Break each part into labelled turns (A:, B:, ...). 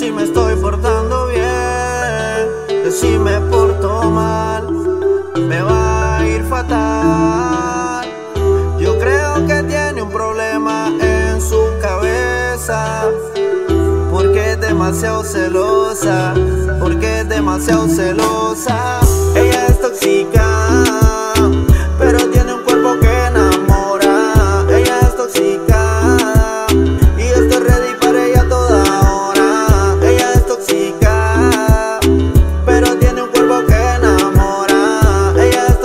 A: si me estoy portando bien, que si me porto mal, me va a ir fatal. Yo creo que tiene un problema en su cabeza, porque es demasiado celosa, porque es demasiado celosa. Ella es tóxica, pero tiene un cuerpo que enamora. Ella es tóxica y estoy ready para ella toda hora. Ella es tóxica, pero tiene un cuerpo que enamora. Ella es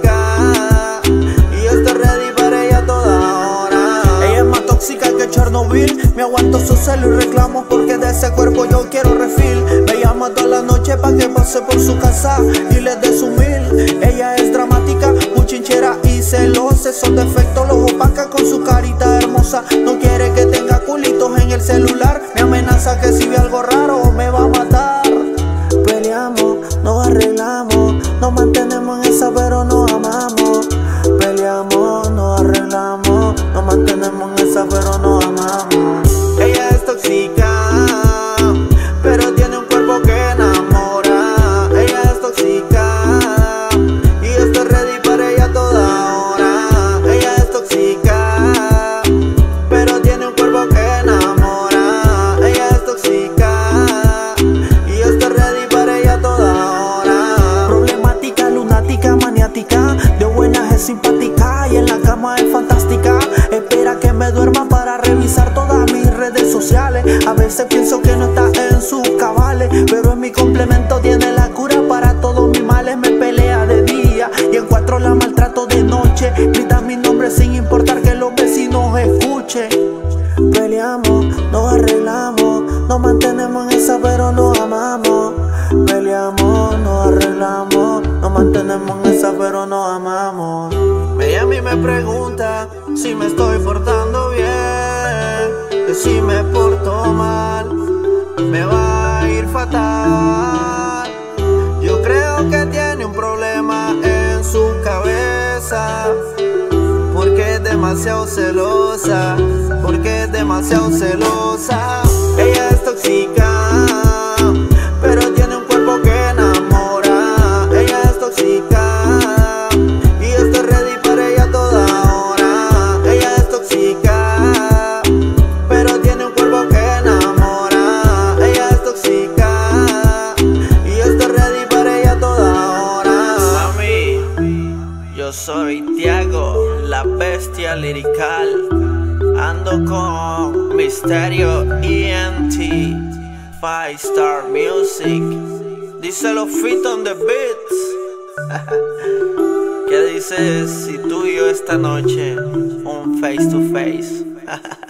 A: tóxica y estoy ready para ella toda hora. Ella es más tóxica que Chernobyl. Me aguanto su celo y reclamo porque de ese cuerpo yo quiero refil. Me llama toda la noche pa' que pase por su casa y le dé su mil. Ella es dramática, muchinchera y celosa. Esos defectos los opaca con su carita hermosa. No quiere que tenga culitos en el celular. Me amenaza que si ve algo raro me va a matar. Peleamos, nos arreglamos, nos mantenemos en esa pero nos amamos. Peleamos, nos arreglamos, nos mantenemos en esa pero nos amamos. Ella es tóxica, pero tiene un cuerpo que enamora. Ella es tóxica y estoy ready para ella toda hora. Ella es tóxica, pero tiene un cuerpo que enamora. Ella es tóxica y estoy ready para ella toda hora. Problemática, lunática, maniática, de buenas es simpática y en la cama es fantástica. Espera que me duerma para revisar todas mis redes sociales. A veces pienso que no está en sus cabales, pero en mi complemento tiene la cura para todos mis males. Me pelea de día y en cuatro la maltrato de noche. Grita mi nombre sin importar que los vecinos escuchen. Peleamos, nos arreglamos, nos mantenemos en esa pero nos amamos. Peleamos, nos arreglamos, nos mantenemos en esa pero nos amamos. Ella a mí me pregunta si me estoy portando bien, que si me porto mal, me va a ir fatal. Yo creo que tiene un problema en su cabeza, porque es demasiado celosa, porque es demasiado celosa. Ella es tóxica, pero tiene un cuerpo que enamora. Ella es tóxica y estoy ready para ella toda hora. Ella es tóxica, pero tiene un cuerpo que enamora. Ella es tóxica y estoy ready para ella toda hora. Mami, yo soy Tiago, la bestia lirical. Ando con Misterio ENT, 5-Star Music. Díselo fit on the beats. ¿Qué dices si tú y yo esta noche un face to face?